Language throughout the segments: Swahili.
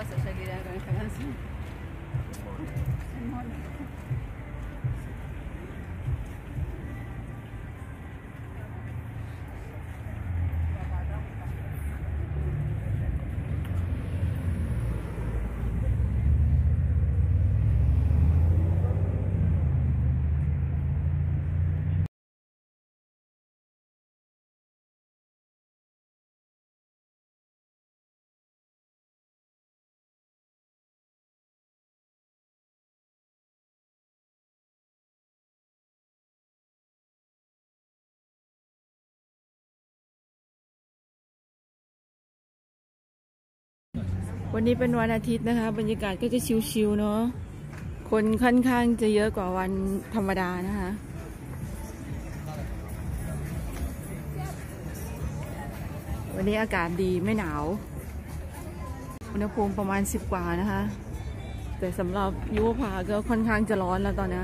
pasa Shakira con esta canción. Se วันนี้เป็นวันอาทิตย์นะคะบรรยากาศก็จะชิลๆเนาะคนค่อนข้างจะเยอะกว่าวันธรรมดานะคะวันนี้อากาศดีไม่หนาวอุณหภูมิประมาณ10กว่านะคะแต่สำหรับยุโรปก็ค่อนข้างจะร้อนแล้วตอนนี้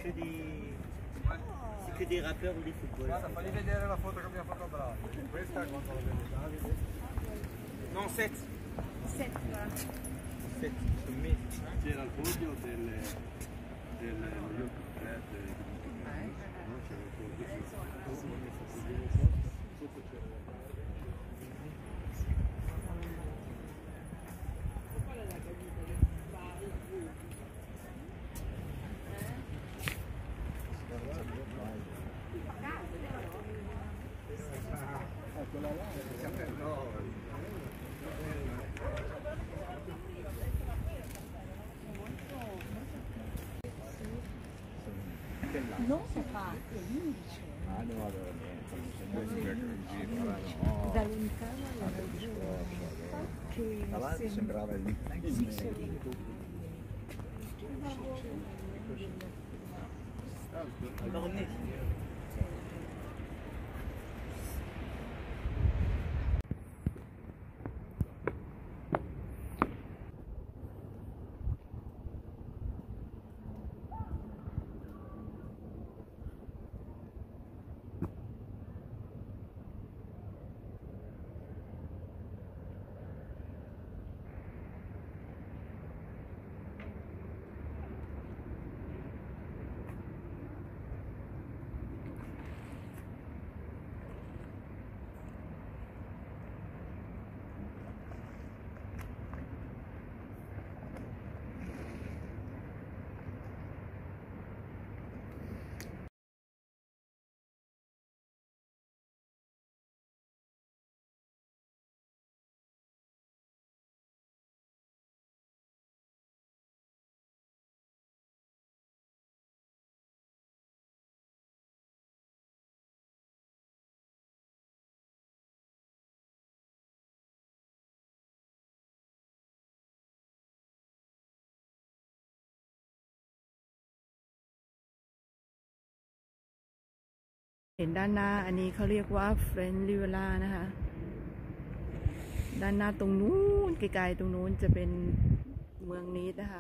c'est que des rappeurs ou des footballeurs. Guarda, fagli vedere la foto che abbiamo fatto a Bari. Questa è quando la vede Davide. Non 7. 7 là. 7, sono mesi. C'era il podio del New York Fred. No, c'era il podio. Sotto c'era la quella là è il capello. Non so parte, l'11. Ah, no, allora niente. Dall'interno alla che Avanti sembrava il เห็นด้านหน้าอันนี้เขาเรียกว่าเฟรนด์ริเวล่านะคะด้านหน้าตรงนู้นไกลๆตรงนู้นจะเป็นเมืองนีดนะคะ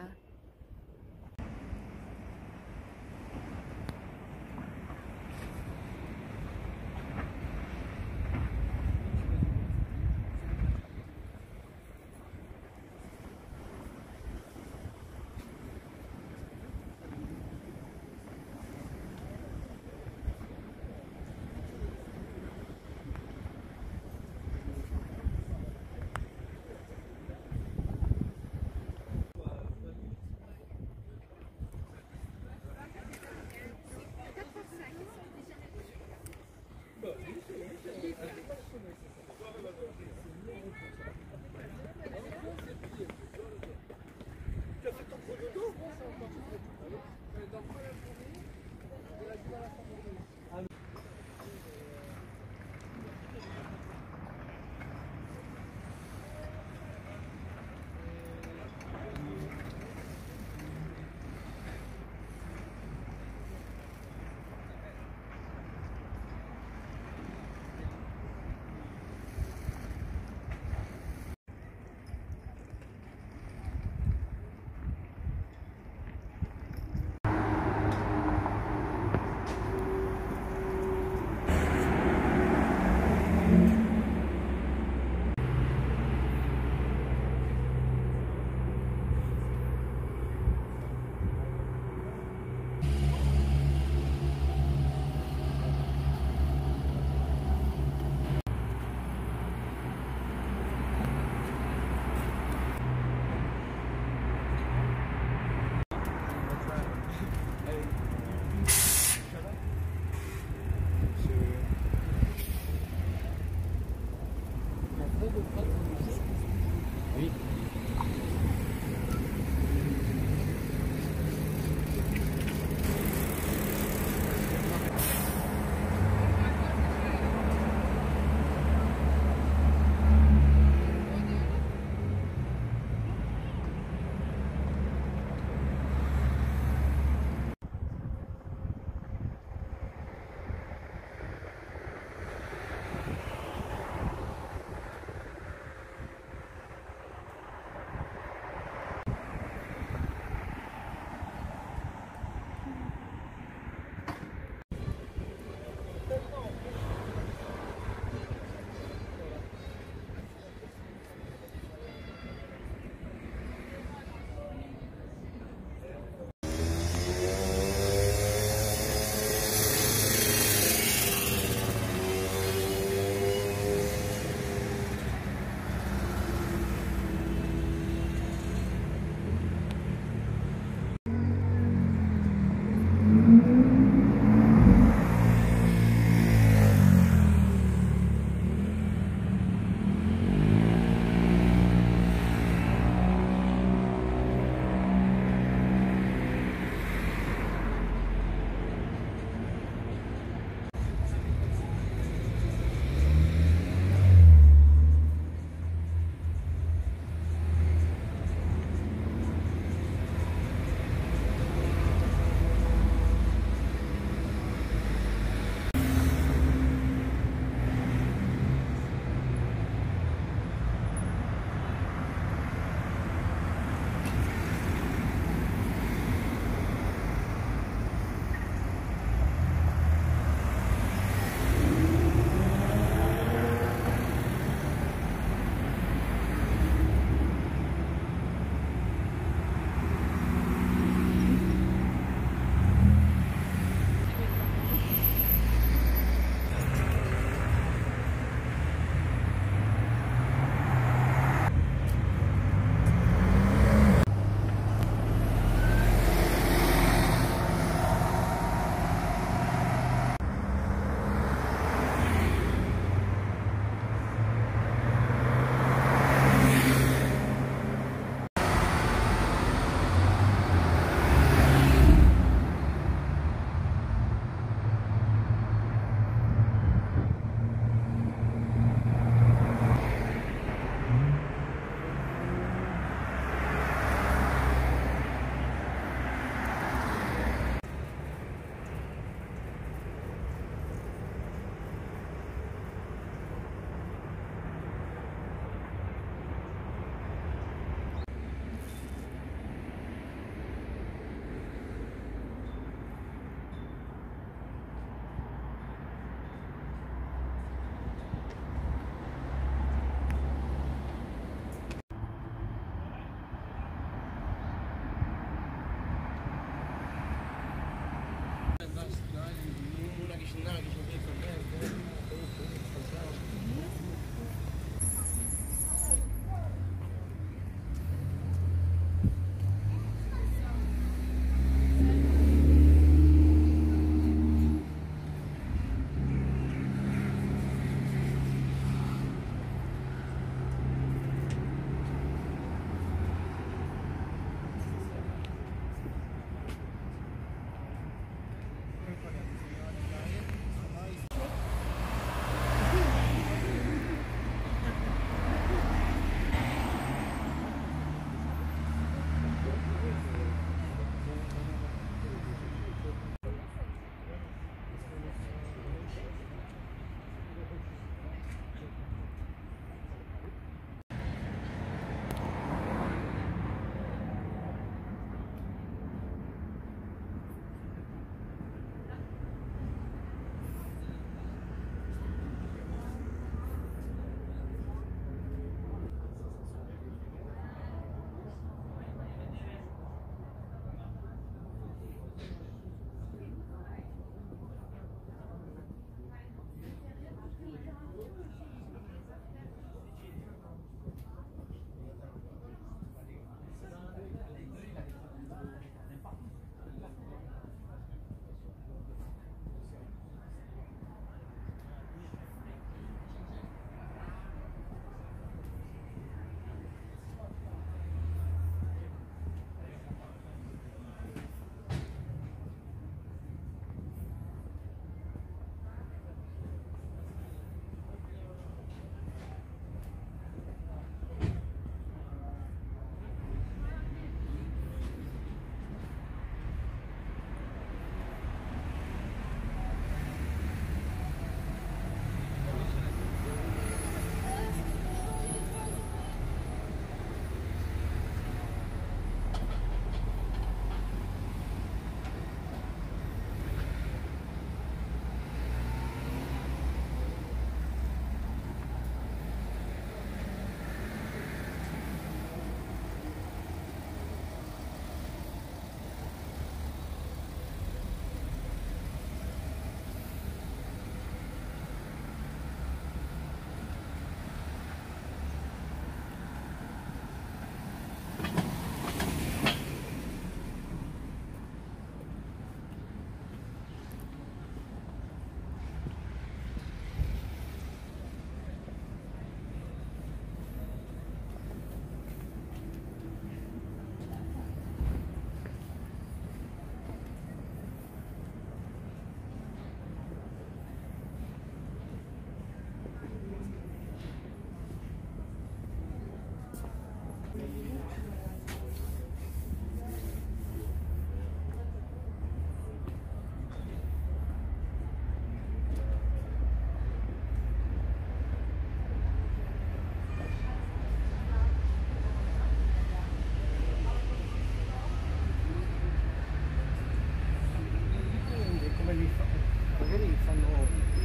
ieri fanno